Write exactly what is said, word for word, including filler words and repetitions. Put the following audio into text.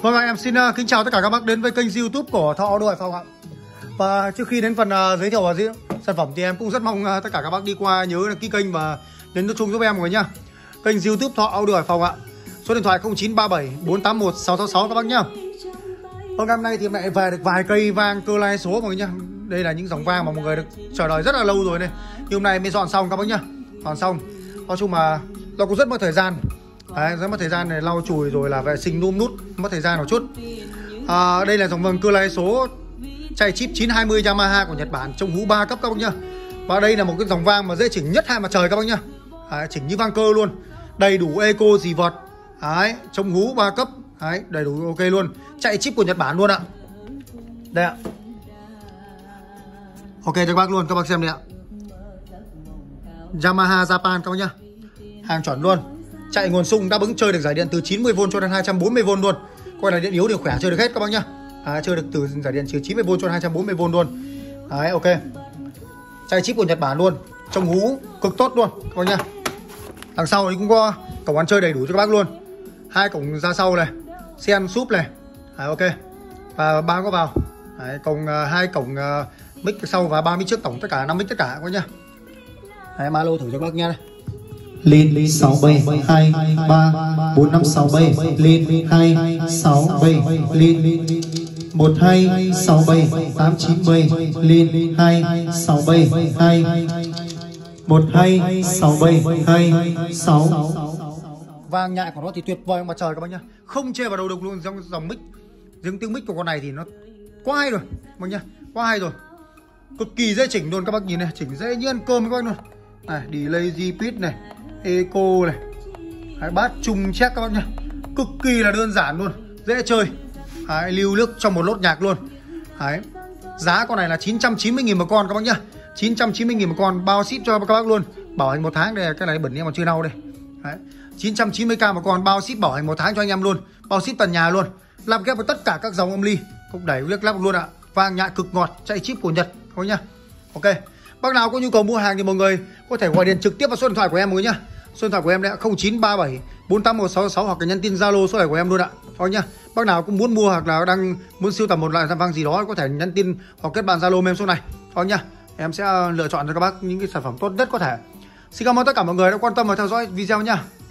Vâng ạ, em xin uh, kính chào tất cả các bác đến với kênh YouTube của Thọ Audio Hải Phòng ạ. Và trước khi đến phần uh, giới thiệu và giới sản phẩm thì em cũng rất mong uh, tất cả các bác đi qua nhớ đăng ký kênh và nhấn nút chuông giúp em mọi người nhá. Kênh YouTube Thọ Audio Hải Phòng ạ. Số điện thoại không chín ba bảy bốn tám một sáu sáu sáu các bác nhá. Vâng, hôm nay thì em lại về được vài cây vang cơ lai số mọi người nhá. Đây là những dòng vang mà mọi người được chờ đợi rất là lâu rồi này. Nhưng hôm nay mới dọn xong các bác nhá. Dọn xong. Nói chung mà nó cũng rất mất thời gian. Đấy, rất mất thời gian này, lau chùi rồi là vệ sinh num nút, mất thời gian một chút. À, đây là dòng vâng cơ lai số chạy chip chín hai mươi Yamaha của Nhật Bản, trông hú ba cấp các bác nhá. Và đây là một cái dòng vang mà dễ chỉnh nhất hai mặt trời các bác nhá. Đấy, chỉnh như vang cơ luôn, đầy đủ eco gì vật. Đấy, trông hú ba cấp. Đấy, đầy đủ ok luôn, chạy chip của Nhật Bản luôn ạ. Đây ạ. Ok cho các bác luôn, các bác xem đây ạ. Yamaha Japan các bác nhá. Hàng chuẩn luôn. Chạy nguồn xung đáp ứng chơi được giải điện từ chín mươi vôn cho đến hai trăm bốn mươi vôn luôn. Coi là điện yếu điện khỏe chơi được hết các bác nhá. À, chơi được từ giải điện từ chín mươi vôn cho đến hai trăm bốn mươi vôn luôn. Đấy, ok. Chạy chip của Nhật Bản luôn, trông hú cực tốt luôn các bác nhá. Đằng sau thì cũng có cổng ăn chơi đầy đủ cho các bác luôn. Hai cổng ra sau này, sen súp này. Đấy, ok. Và ba có vào. Đấy, cổng uh, hai cổng uh, mic sau và ba mic trước, tổng tất cả năm mic tất cả các bác nhá. Đấy, ma lô thử cho các bác nha. Lên sáu bảy hai ba bốn năm sáu bảy, lên hai sáu bảy, lên một hai sáu bảy tám chín bảy, lên hai sáu bảy hai một hai sáu bảy hai sáu. Vang nhại của nó thì tuyệt vời mà trời các bác nhá. Không chê vào đầu đục luôn, dòng dòng mic. Riêng tiếng mic của con này thì nó quá hay rồi bác nhá, quá hay rồi. Cực kỳ dễ chỉnh luôn các bác nhìn này, chỉnh dễ như ăn cơm các bác luôn. Này, delay repeat này, eco này, đấy, bát chung check các bác nhá. Cực kỳ là đơn giản luôn, dễ chơi. Đấy, lưu nước trong một lốt nhạc luôn. Đấy. Giá con này là chín trăm chín mươi nghìn một con các bác nhá. chín trăm chín mươi nghìn một con, bao ship cho các bác luôn. Bảo hành một tháng đây, cái này bẩn em còn chưa lau đây. Đấy. chín trăm chín mươi k một con, bao ship bảo hành một tháng cho anh em luôn. Bao ship tận nhà luôn. Làm ghép với tất cả các dòng âm ly, cũng đẩy liếc lắp luôn ạ. Vang nhại cực ngọt, chạy chip của Nhật các bác nhá. Ok. Bác nào có nhu cầu mua hàng thì mọi người có thể gọi điện trực tiếp vào số điện thoại của em mọi người nhá. Số điện thoại của em đấy không chín ba bảy bốn tám một sáu sáu hoặc là nhắn tin Zalo số này của em luôn ạ. Thôi nhá. Bác nào cũng muốn mua hoặc là đang muốn sưu tầm một loại vang gì đó có thể nhắn tin hoặc kết bạn Zalo em số này. Thôi nhá. Em sẽ lựa chọn cho các bác những cái sản phẩm tốt nhất có thể. Xin cảm ơn tất cả mọi người đã quan tâm và theo dõi video nhá.